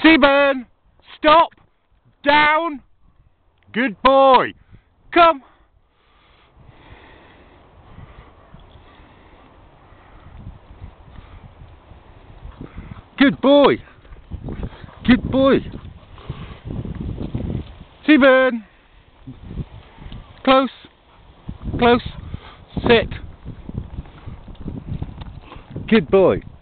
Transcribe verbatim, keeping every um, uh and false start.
Seiben, stop, down, good boy, come. Good boy, good boy. Seiben, close, close, sit. Good boy.